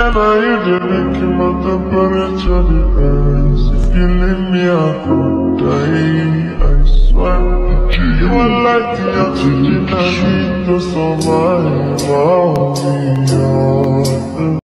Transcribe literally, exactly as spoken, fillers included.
Now you just making my temperature rise. If you leave me, I could die, I swear. You are like the oxygen I need to survive. I'll be yours.